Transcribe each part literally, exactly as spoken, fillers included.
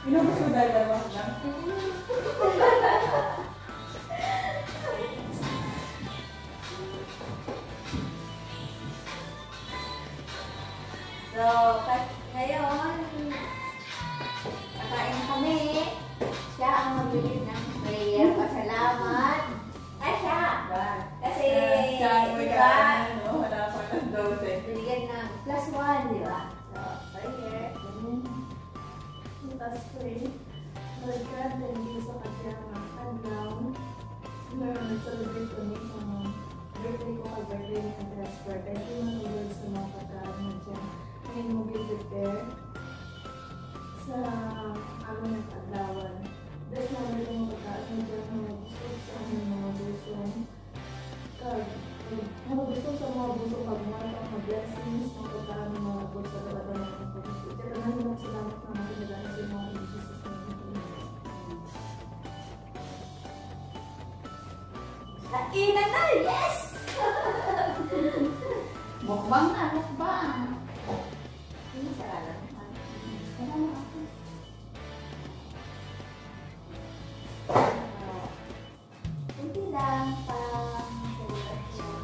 Inubos ko dahil dalawa lang. So, ngayon, kakain kami. Siya ang magbibig ng prayer. Pasalamat. Ay, siya. Kasi, Siya ang may diba, kakain, no? Wala pa ng dose. binigyan ng plus one, di ba? So, prayer. Tapos pray. Lord God, thank you sa kanyang adlaw. Lord, nag-celebrate kami kung birthday ko ka birthday ni Andresper. Thank you mga Lord sa mga pagkaan mo dyan. Ngayon mo prepare sa aming nag-adlawan. Dahil na rin mga pagkaan mo dyan na mag-gusto sa aming mga busong. Mga gusto sa mga busong pag-mga mga blessings, mga pagkaan ng mga abot sa talaga ng mga pag-gusto. Kaya naman lang salamat na mga pinagana sa mga Jesus na Kainan na! Yes! Mukbang na, mukbang. Hindi siya alam. Kaya mo ako. Hindi lang pang celebration.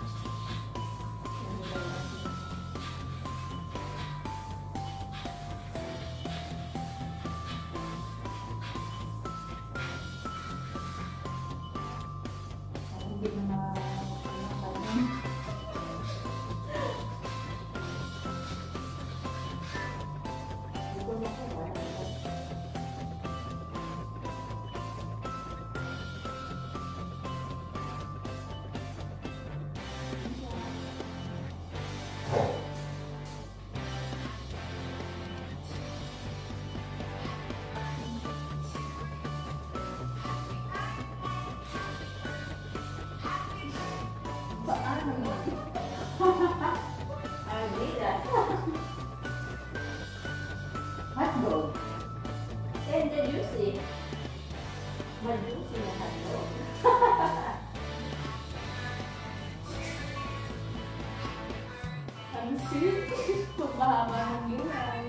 Hindi mo na makakalimutan. Hindi ko na wala. Ay, hindi ah. Hotdog. And the juicy. Majuicy na hotdog. Ang sweet. Pagmahaba ng gulay.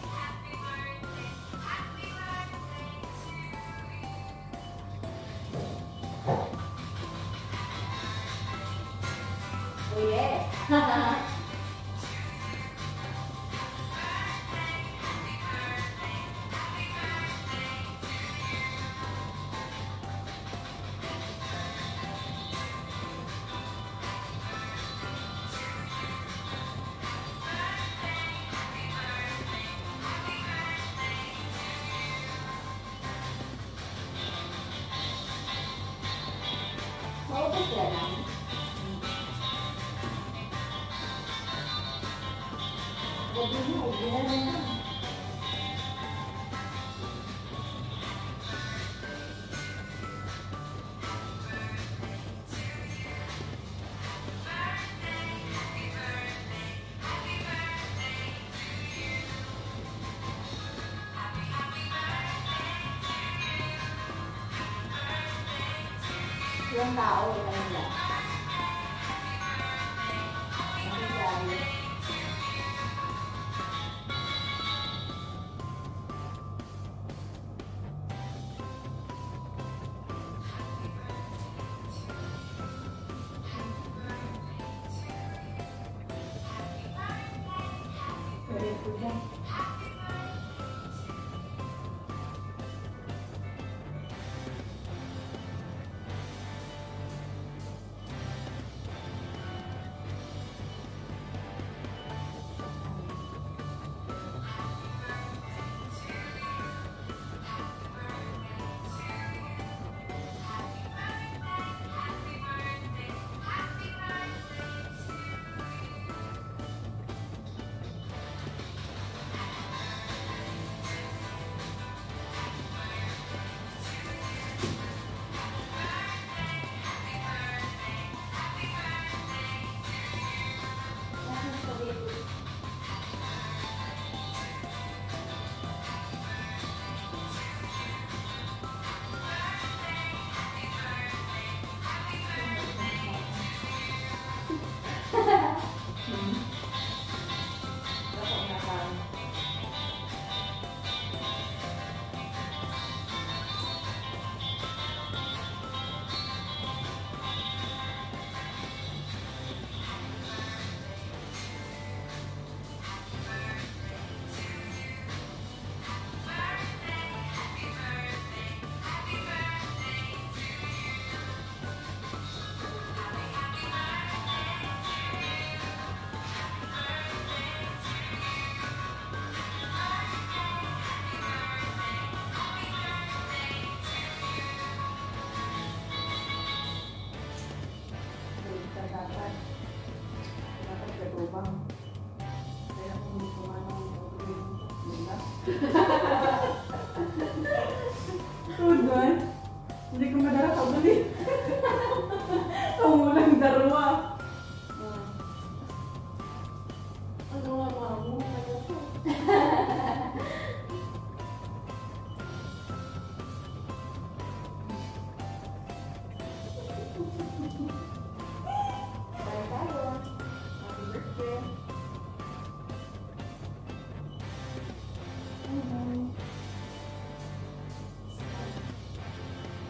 Oh yes. Maubos ka lang. Gabi mo, gila na lang. Ilang tao, ilang lang. Ang dami. Pwede po dyan.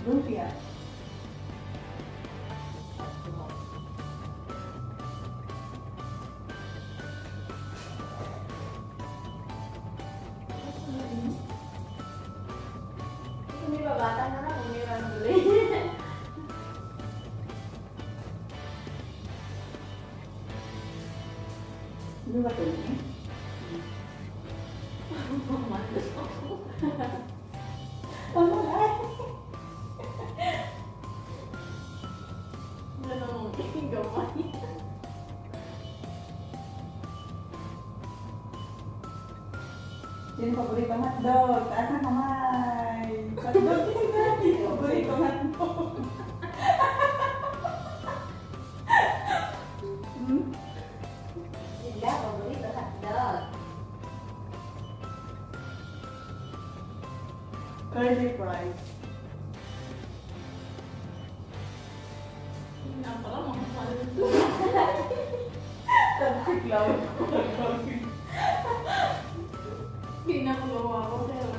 Lumpia. Kung may babata na na, kung may rang buli. Ano ba ito? Tama ay. Ano nang gamay? Yan paborito hotdog. Taas ang kamay. Hotdog din natin. Paborito hotdog. Hmm? Sila, paborito hotdog. Curly fries. Napaka mga pala. Toxic love. Pinakagawa ko pero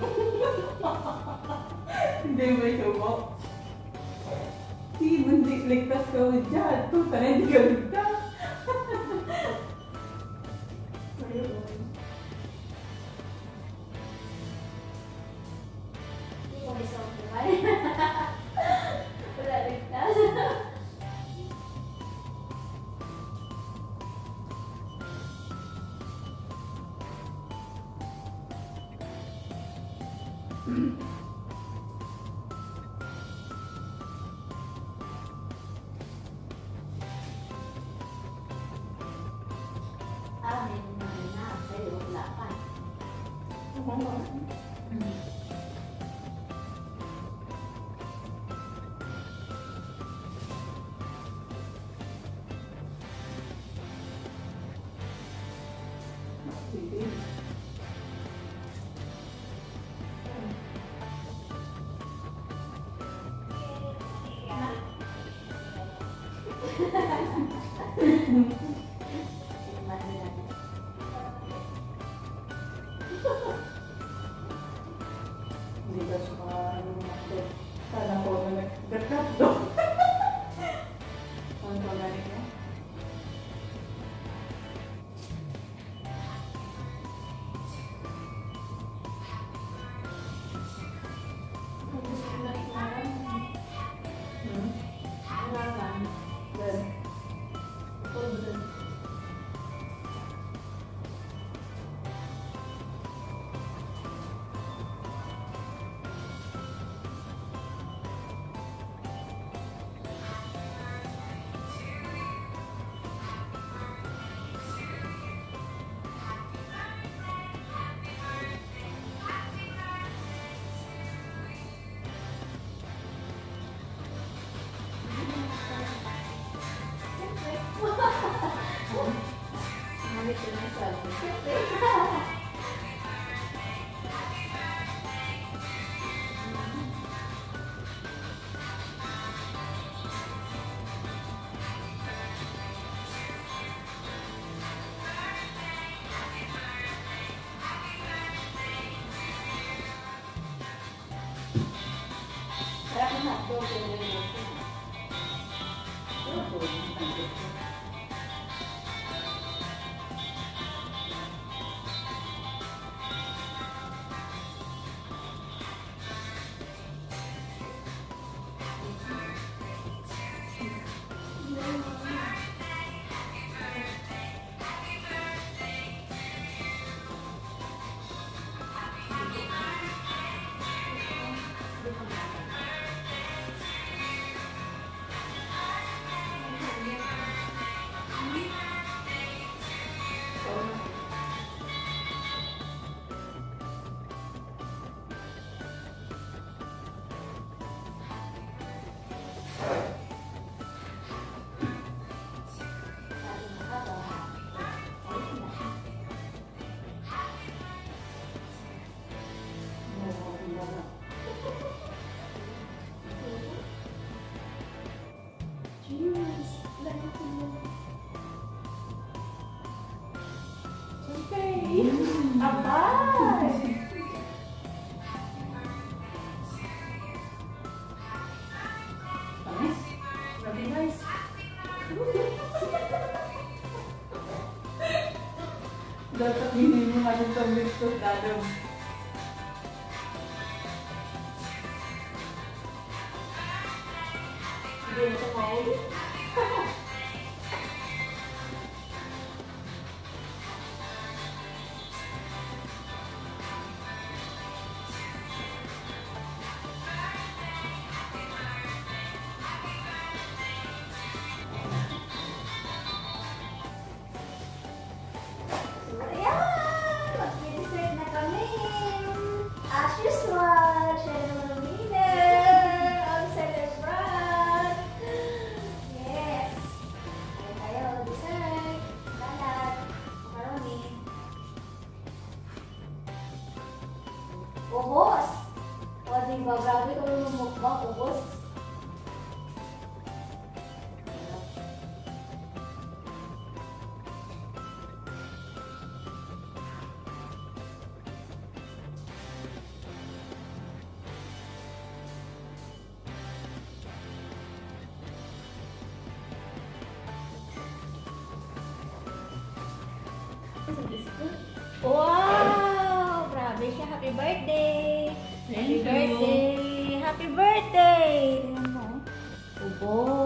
Hindi mo isubo. Sige, hindi ligtas ka dyan. Ito, sana hindi ka ligtas. ayun. Hindi ko may sound naman. Wala ligtas. Amin naman na, sa'yo wala pa. Sige. Hindi ka siya lumaki. Sana ko na nag-gatap. Ano ba galing mo? Hmm? Then, Sarap ng hotdog, yung niluluto. Dapat hindi mo nga yung tubig ko lalo. Hindi mo ito maulit. So, ayan! Mag-dessert na kami! As usual, siya naman ang winner! Ang celebrant! Yes! Ayan tayo, dessert! Salad! Macaroni! Ubos! O, diba? Grabe kami mamukbang. Ubos! Wow! Grabe siya. Happy birthday! Happy Thank you. birthday! Happy birthday! Tingnan mo. Ubos.